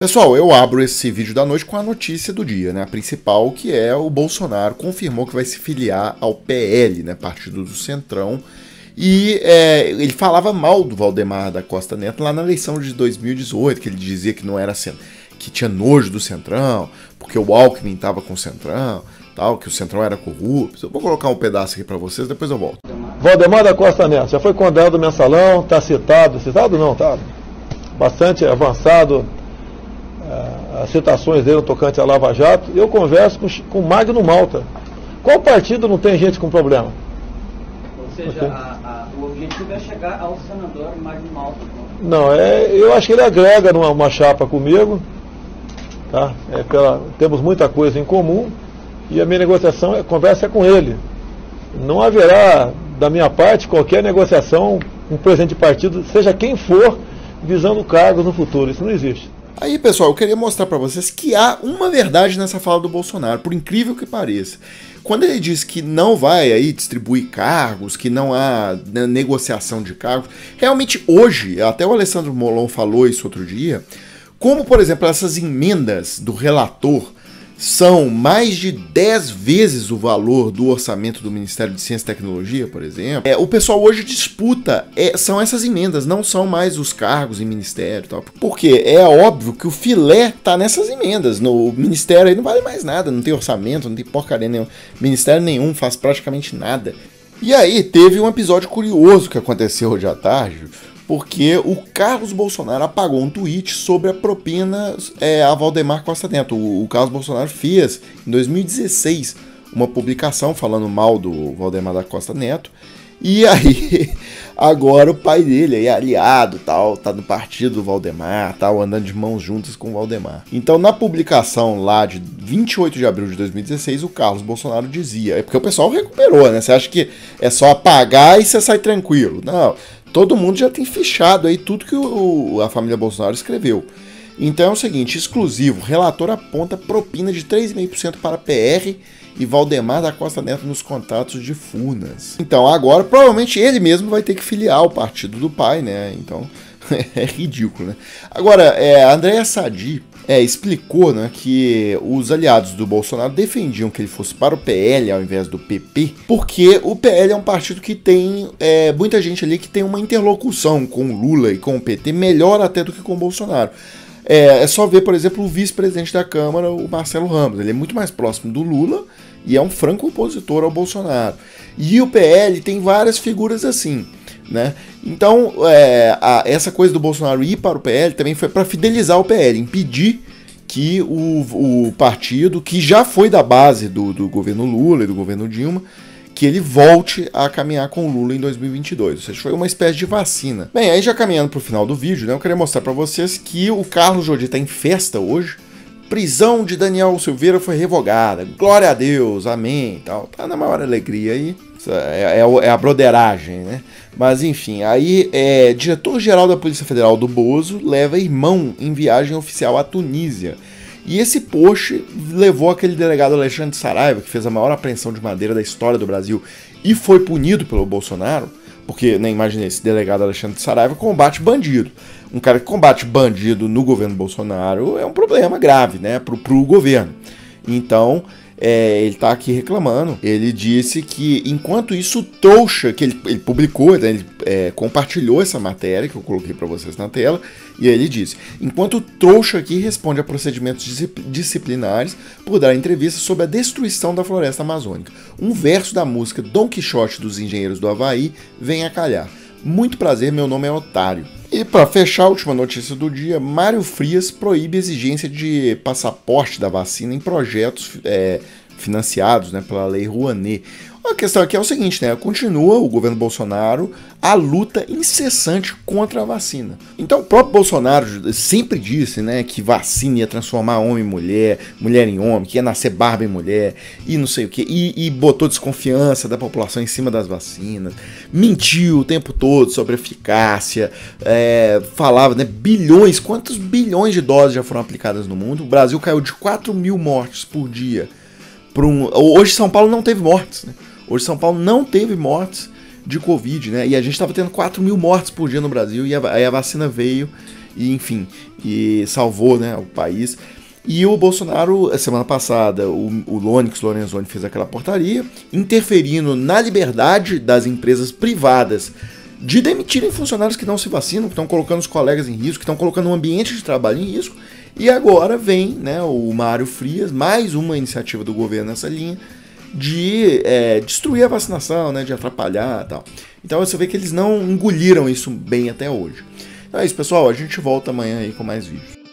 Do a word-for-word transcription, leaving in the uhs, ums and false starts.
Pessoal, eu abro esse vídeo da noite com a notícia do dia, né? A principal, que é o Bolsonaro confirmou que vai se filiar ao P L, né? Partido do Centrão. E é, ele falava mal do Valdemar da Costa Neto lá na eleição de dois mil e dezoito, que ele dizia que não era que tinha nojo do Centrão, porque o Alckmin estava com o Centrão, tal, que o Centrão era corrupto. Eu vou colocar um pedaço aqui para vocês, depois eu volto. Valdemar da Costa Neto já foi condenado do mensalão, está citado, citado não, tá bastante avançado as citações dele no tocante a Lava Jato. Eu converso com, com Magno Malta. Qual partido não tem gente com problema? Ou seja, a, a, o objetivo é chegar ao senador Magno Malta. Não, é, eu acho que ele agrega numa uma chapa comigo, tá? É pela, temos muita coisa em comum e a minha negociação, a conversa é com ele. Não haverá, da minha parte, qualquer negociação com um presidente de partido, seja quem for, visando cargos no futuro. Isso não existe. Aí, pessoal, eu queria mostrar para vocês que há uma verdade nessa fala do Bolsonaro, por incrível que pareça. Quando ele diz que não vai aí distribuir cargos, que não há negociação de cargos, realmente hoje, até o Alessandro Molon falou isso outro dia, como, por exemplo, essas emendas do relator são mais de dez vezes o valor do orçamento do Ministério de Ciência e Tecnologia, por exemplo, é, o pessoal hoje disputa, é, são essas emendas, não são mais os cargos em ministério e tal. Porque é óbvio que o filé tá nessas emendas, no ministério aí não vale mais nada, não tem orçamento, não tem porcaria nenhuma, ministério nenhum faz praticamente nada. E aí teve um episódio curioso que aconteceu hoje à tarde, porque o Carlos Bolsonaro apagou um tweet sobre a propina é, a Valdemar Costa Neto. O, o Carlos Bolsonaro fez, em dois mil e dezesseis, uma publicação falando mal do Valdemar da Costa Neto. E aí, agora o pai dele é aliado, tal, tá no partido do Valdemar, tal, andando de mãos juntas com o Valdemar. Então, na publicação lá de vinte e oito de abril de dois mil e dezesseis, o Carlos Bolsonaro dizia, é porque o pessoal recuperou, né? Você acha que é só apagar e você sai tranquilo. Não, todo mundo já tem fichado aí tudo que o, a família Bolsonaro escreveu. Então é o seguinte, exclusivo, relator aponta propina de três vírgula cinco por cento para P R e Valdemar da Costa Neto nos contatos de Furnas. Então agora provavelmente ele mesmo vai ter que filiar o partido do pai, né? Então é ridículo, né? Agora, é, a Andréa Sadi é, explicou, né, que os aliados do Bolsonaro defendiam que ele fosse para o P L ao invés do P P, porque o P L é um partido que tem é, muita gente ali que tem uma interlocução com o Lula e com o P T melhor até do que com o Bolsonaro. É, é só ver, por exemplo, o vice-presidente da Câmara, o Marcelo Ramos. Ele é muito mais próximo do Lula e é um franco opositor ao Bolsonaro. E o P L tem várias figuras assim, né? Então, é, a, essa coisa do Bolsonaro ir para o P L também foi para fidelizar o P L, impedir que o, o partido, que já foi da base do, do governo Lula e do governo Dilma, que ele volte a caminhar com o Lula em dois mil e vinte e dois, ou seja, foi uma espécie de vacina. Bem, aí já caminhando para o final do vídeo, né, eu queria mostrar para vocês que o Carlos Jordi está em festa hoje. Prisão de Daniel Silveira foi revogada, glória a Deus, amém, tal. Tá na maior alegria aí, é, é, é a broderagem, né? Mas enfim, aí é, diretor-geral da Polícia Federal do Bozo leva irmão em viagem oficial à Tunísia. E esse post levou aquele delegado Alexandre Saraiva, que fez a maior apreensão de madeira da história do Brasil e foi punido pelo Bolsonaro, porque, né, imagina, esse delegado Alexandre Saraiva combate bandido. Um cara que combate bandido no governo Bolsonaro é um problema grave, né, pro, pro governo. Então, é, ele tá aqui reclamando. Ele disse que, enquanto isso, o trouxa, que ele, ele publicou, né, ele é, compartilhou essa matéria que eu coloquei para vocês na tela, e aí ele disse, enquanto o trouxa aqui responde a procedimentos disciplinares por dar entrevista sobre a destruição da floresta amazônica. Um verso da música Dom Quixote dos Engenheiros do Havaí vem a calhar. Muito prazer, meu nome é Otário. E para fechar a última notícia do dia, Mário Frias proíbe exigência de passaporte da vacina em projetos é, financiados, né, pela Lei Rouanet. A questão aqui é o seguinte, né? Continua o governo Bolsonaro a luta incessante contra a vacina. Então o próprio Bolsonaro sempre disse, né, que vacina ia transformar homem em mulher, mulher em homem, que ia nascer barba em mulher, e não sei o que, e, e botou desconfiança da população em cima das vacinas, mentiu o tempo todo sobre eficácia, é, falava, né, bilhões, quantos bilhões de doses já foram aplicadas no mundo? O Brasil caiu de quatro mil mortes por dia. Por um, hoje São Paulo não teve mortes, né? Hoje São Paulo não teve mortes de Covid, né? E a gente estava tendo quatro mil mortes por dia no Brasil, e a, aí a vacina veio e enfim, e salvou, né, o país. E o Bolsonaro, a semana passada, o, o Onyx Lorenzoni fez aquela portaria, interferindo na liberdade das empresas privadas de demitirem funcionários que não se vacinam, que estão colocando os colegas em risco, que estão colocando o ambiente de trabalho em risco. E agora vem, né, o Mário Frias, mais uma iniciativa do governo nessa linha, de é, destruir a vacinação, né, de atrapalhar e tal. Então você vê que eles não engoliram isso bem até hoje. Então é isso, pessoal. A gente volta amanhã aí com mais vídeos.